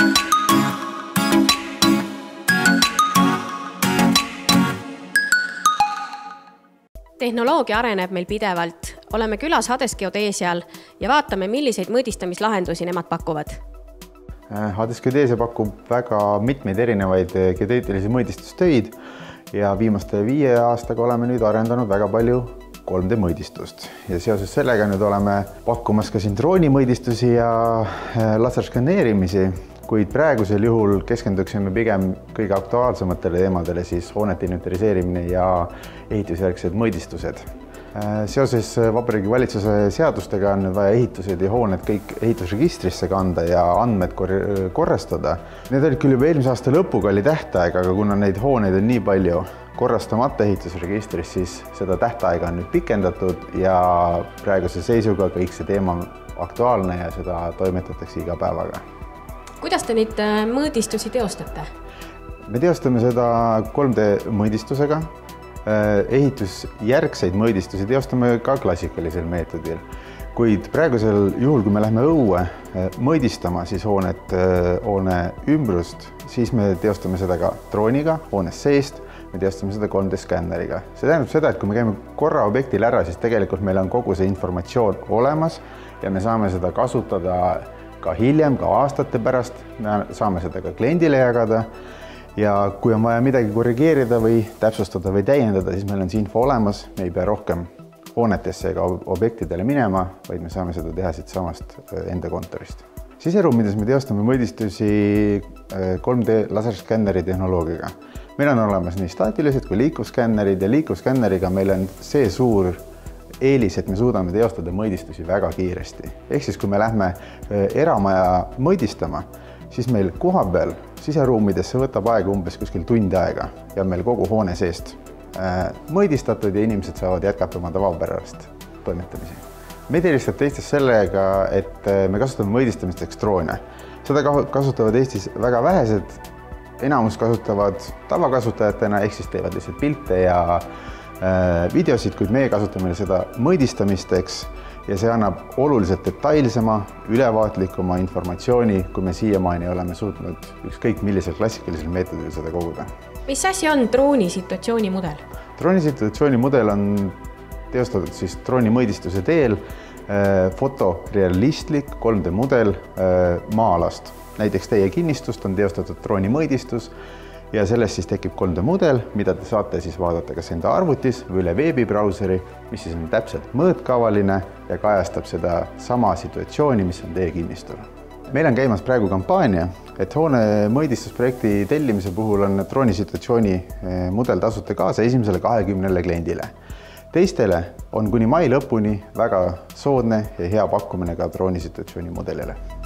Tehnoloogia areneb meil pidevalt, oleme külas Hades Geodeesial ja vaatame, milliseid mõõdistamislahendusi nemad pakuvad. Hades Geodeesia pakub väga mitmeid erinevaid geodeetilisi mõõdistustöid ja viimaste 5 aastaga oleme nüüd arendanud väga palju 3D mõõdistust. Ja seoses sellega nüüd oleme pakkumas ka siin droonimõõdistusi ja laserskanneerimisi, kuid praegusel juhul keskenduksime pigem kõige aktuaalsematele teemadele, siis hoonete inventariseerimine ja ehitusjärgsed mõõdistused. Seoses Vabariigi Valitsuse seadustega on vaja ehitused ja hooned kõik ehitusregistrisse kanda ja andmed korrastada. Need olid küll juba eelmise aasta lõpuga oli tähtaeg, aga kuna neid hooneid on nii palju korrastamata ehitusregistris, siis seda tähtaega on nüüd pikendatud ja praeguse seisuga kõik see teema on aktuaalne ja seda toimetatakse iga päevaga. Kuidas te neid mõõdistusi teostate? Me teostame seda 3D mõõdistusega. Ehitusjärgseid mõõdistusi teostame ka klassikalisel meetodil. Kuid praegusel juhul, kui me lähme õue mõõdistama siis hoone ümbrust, siis me teostame seda ka drooniga, hoones seest, me teostame seda 3D skänneriga. See tähendab seda, et kui me käime korra objektil ära, siis tegelikult meil on kogu see informatsioon olemas ja me saame seda kasutada ka hiljem, ka aastate pärast, me saame seda ka kliendile jagada ja kui on vaja midagi korrigeerida või täpsustada või täiendada, siis meil on see info olemas, me ei pea rohkem hoonetesse ega objektidele minema, vaid me saame seda teha siit samast enda kontorist. Siseruumides me teostame mõõdistusi 3D laserskänneri tehnoloogiaga. Meil on olemas nii staatilised kui liikuvskännerid ja liikuvskänneriga meil on see suur eelis, et me suudame teostada mõõdistusi väga kiiresti. Ehk siis, kui me lähme eramaja mõõdistama, siis meil koha peal siseruumidesse võtab aega umbes kuskil tund aega ja meil kogu hoone seest mõõdistatud ja inimesed saavad jätkata oma tavapärast toimetamisi. Meid eristab teistest sellega, et me kasutame mõõdistamisteks droone. Seda kasutavad Eestis väga vähesed, enamus kasutavad tavakasutajatena, ehk siis teevad lihtsalt pilte ja videosid, kuid meie kasutame seda mõõdistamisteks ja see annab oluliselt detailsema, ülevaatlikuma informatsiooni, kui me siiamaani oleme suutnud ükskõik millisel klassikalisel meetodil seda koguda. Mis asi on droonisituatsiooni mudel? Droonisituatsiooni mudel on teostatud siis droonimõõdistuse teel fotorealistlik 3D mudel maa-alast. Näiteks teie kinnistust on teostatud droonimõõdistus ja sellest siis tekib 3D mudel, mida te saate siis vaadata kas enda arvutis või üle veebibrauseri, mis siis on täpselt mõõtkavaline ja kajastab seda sama situatsiooni, mis on teie kinnistul. Meil on käimas praegu kampaania, et hoone mõõdistusprojekti tellimise puhul on droonisituatsiooni mudel tasuta kaasa esimesele 20 kliendile. Teistele on kuni mai lõpuni väga soodne ja hea pakkumine ka droonisituatsiooni mudelile.